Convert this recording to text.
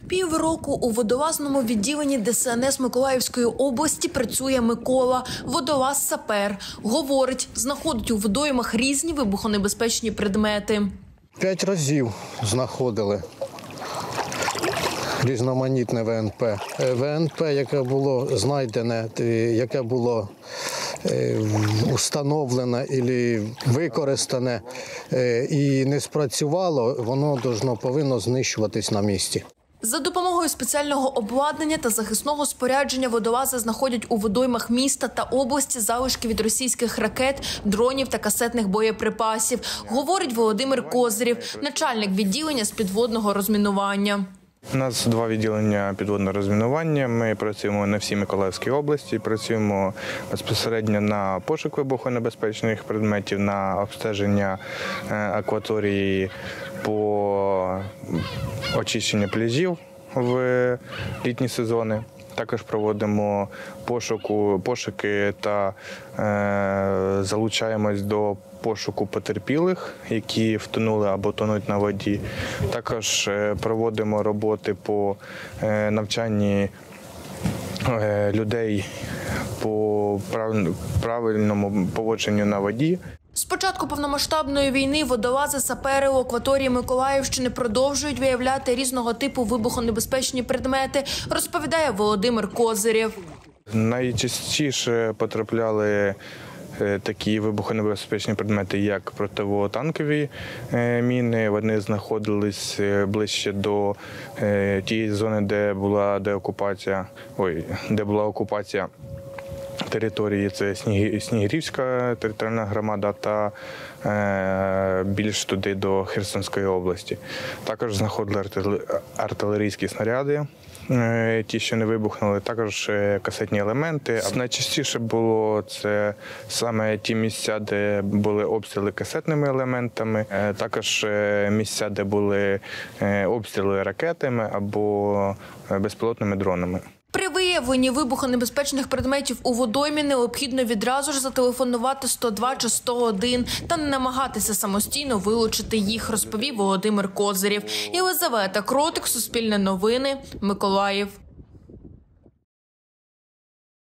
Півроку у водолазному відділенні ДСНС Миколаївської області працює Микола, водолаз-сапер. Говорить, знаходить у водоймах різні вибухонебезпечні предмети. 5 разів знаходили різноманітне ВНП. ВНП, яке було знайдене, яке було установлене або використане і не спрацювало, воно повинно знищуватись на місці. За допомогою спеціального обладнання та захисного спорядження водолази знаходять у водоймах міста та області залишки від російських ракет, дронів та касетних боєприпасів, говорить Володимир Козирєв, начальник відділення з підводного розмінування. У нас 2 відділення підводного розмінування. Ми працюємо на всій Миколаївській області, працюємо безпосередньо на пошук вибухонебезпечних предметів, на обстеження акваторії по очищенню пляжів в літні сезони. Також проводимо пошуки та залучаємось до пошуку потерпілих, які втонули або тонуть на воді. Також проводимо роботи по навчанні людей по правильному поводженню на воді. З початку повномасштабної війни водолази-сапери у акваторії Миколаївщини продовжують виявляти різного типу вибухонебезпечні предмети, розповідає Володимир Козирєв. Найчастіше потрапляли такі вибухонебезпечні предмети, як противотанкові міни. Вони знаходились ближче до тієї зони, де була окупація території. Це Снігирівська територіальна громада та більш туди до Херсонської області. Також знаходили артилерійські снаряди, ті, що не вибухнули, також касетні елементи. Найчастіше було це саме ті місця, де були обстріли касетними елементами, також місця, де були обстріли ракетами або безпілотними дронами. При виявленні вибухонебезпечних предметів у водоймі необхідно відразу ж зателефонувати 102 чи 101 та не намагатися самостійно вилучити їх, розповів Володимир Козирєв. Єлизавета Кротик, Суспільне новини, Миколаїв.